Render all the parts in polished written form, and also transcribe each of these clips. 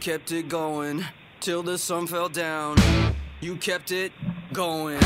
kept it going till the sun fell down. You kept it going.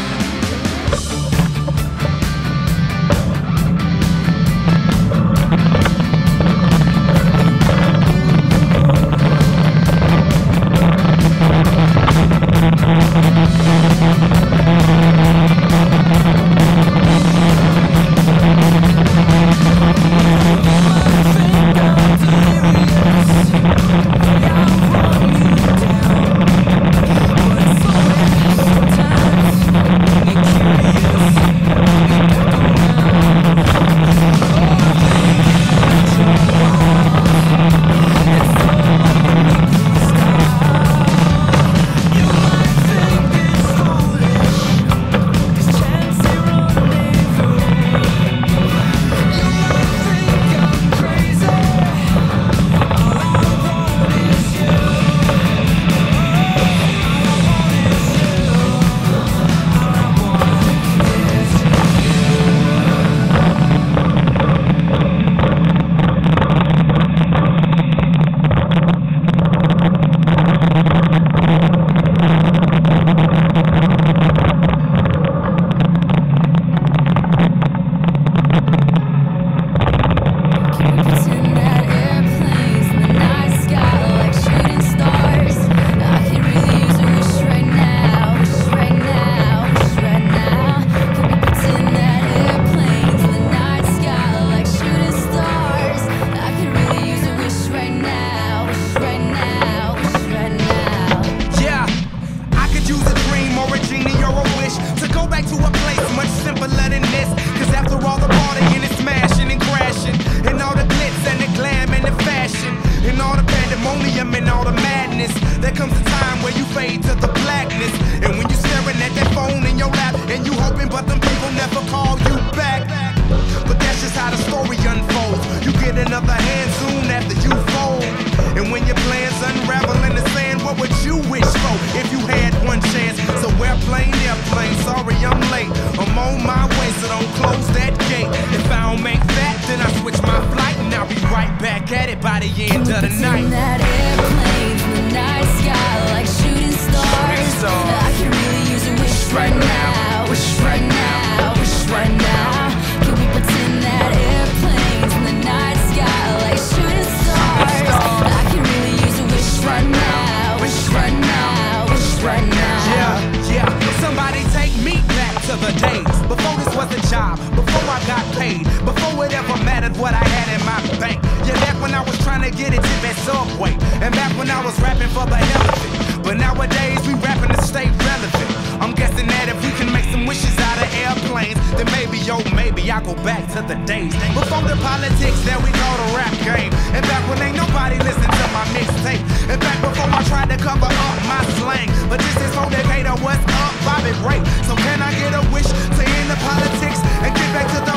There comes a time where you fade to the blackness, and when you're staring at that phone in your lap, and you hoping but them people never call you back. But that's just how the story unfolds. You get another hand soon after you fold, and when your plans unravel in the sand, what would you wish for if you had one chance? So airplane, sorry I'm late, I'm on my way, so don't close that gate. If I don't make that, then I switch my flight, and I'll be right back at it by the end of the night. That airplane in the night sky like shooting stars. I can really use a wish right now, wish right now, wish right now. Can we pretend that airplanes in the night sky like shooting stars? I can really use a wish right now, wish right now, wish right now. Yeah, somebody take me back to the days before this was a job, before I got paid, before it ever mattered what I had in my bank. Yeah, back when I was trying to get it to that Subway, and back when I was rapping for the hell of it. But nowadays we rapping to stay relevant. I'm guessing that if we can make some wishes out of airplanes, then maybe, oh maybe I'll go back to the days before the politics that we call the rap game, and back when ain't nobody listened to my mixtape, and back before I tried to cover up my slang. But this is for Decatur, what's up, Bobby Ray? So can I get a wish to end the politics and get back to the